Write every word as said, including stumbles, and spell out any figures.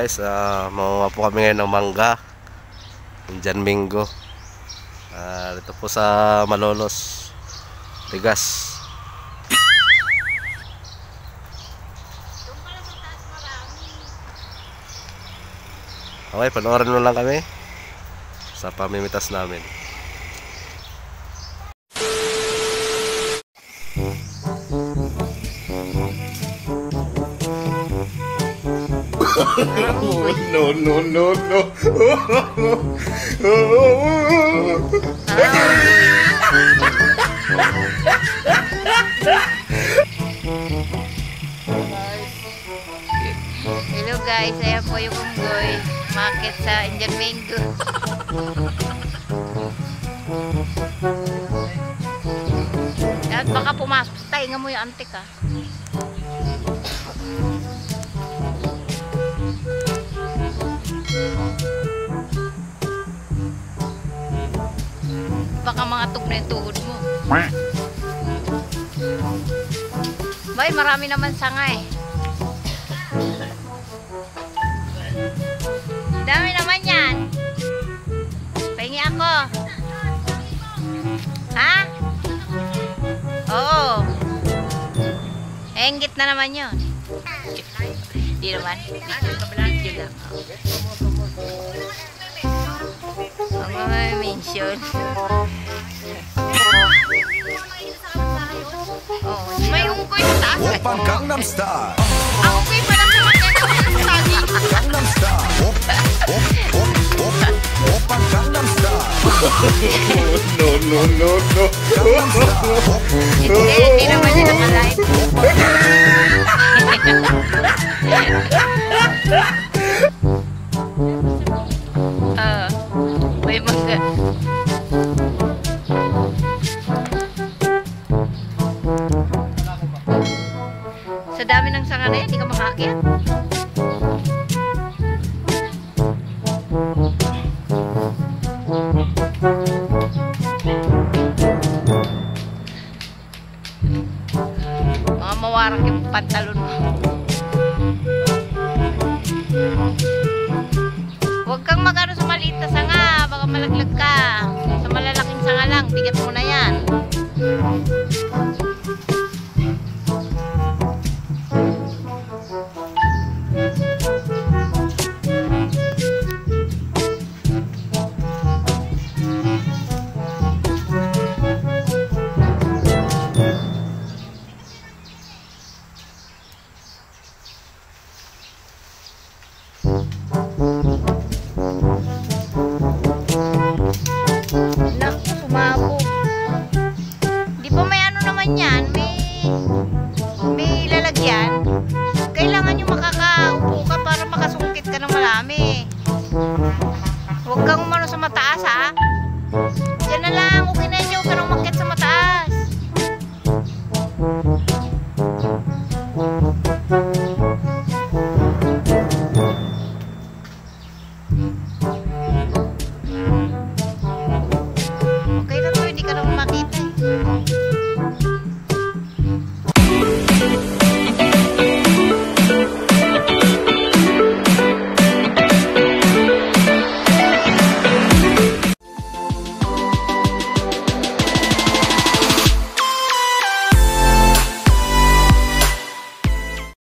guys, uh, mamuha po kami ngayon ng mangga, Indian Mango. Uh, dito po sa Malolos, Ligas. Okay, panoorin mo lang kami sa pamimitas namin. No, no, no, no. Hello guys, ayan po yung unggoy. Market sa Indian Mango. At baka pumasok sa tainga mo yung antik ah. Baka mga tug na yung tuhod mo. Bay, marami naman sanga eh. Dami naman yan. Pahingi ako. Ha? Oo. Enggit na naman yun. Di naman. Video lang. Ang mga mention. Oh, may unggoy sa taas. Opang Gangnam Style. Ang unggoy pa lang naman yan ang study. Gangnam Style. Op, op, op, op. Opang Gangnam Style. No, no, no, no. Gangnam Style. Hindi, hindi naman yun nakalive. Ah, may mga sa dami ng sanga na yan, hindi ka makaakyat. Mga mawarak yung pantalon mo. Huwag kang magano sa maliit na sanga, baka malaglag ka. Sa malalaking sanga lang, bigat mo na yan. Naku, sumabog. Di ba may ano naman yan? May, may lalagyan. Kailangan yung makakaupo ka para makasungkit ka ng marami. Huwag kang umano sa mataas ha.